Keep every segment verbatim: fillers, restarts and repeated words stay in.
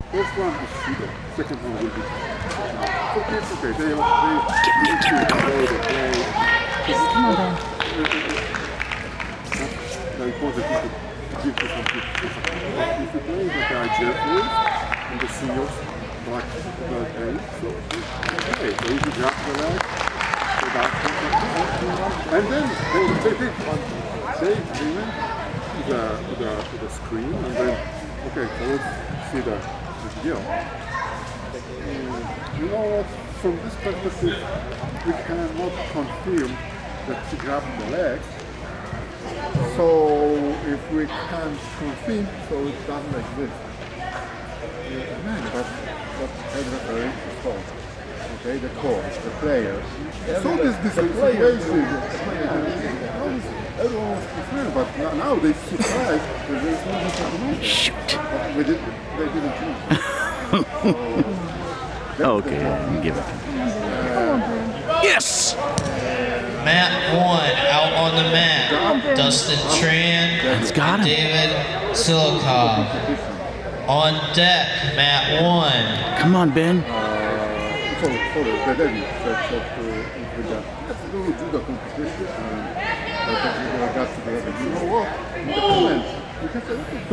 First one is shooter, second one will be. So it's okay. They, they, Get, get, get, come on. play, they play. Come on, Ben. The important is to give to some people. If you play the guy Jeffrey and the seniors, like the eight, so okay, so if you grab the leg, so that and then they they did they they went to the to the to the screen and then okay, so let's see the, the video. Um, you know what? From this perspective, we cannot confirm that he grabbed the leg. So if we can't confirm, so it doesn't exist. Man, but what adversary is called? Okay, the coach, the players. So this this situation. Everyone was concerned, but now they surprised that there is no information. Shoot. But we did, they didn't choose. Okay, give it. Uh, yes! Mat one out on the mat. Dustin Tran That's got and him. David Silikov. On deck, Mat one. Come on, Ben. Uh, so, so the David said that let's do judo competition. And I got to the level. You know what? In the comments, you can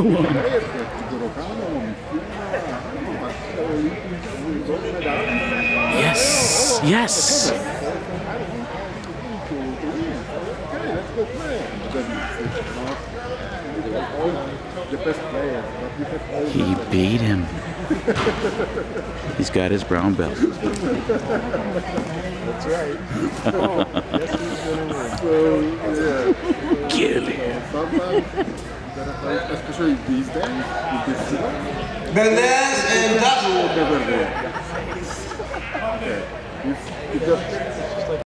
say, Yes, yes. He beat him. He's got his brown belt. That's right. So, yeah. Kelley. Sometimes, especially these days, with this Bernez and Dustin. never there. Okay. If, if the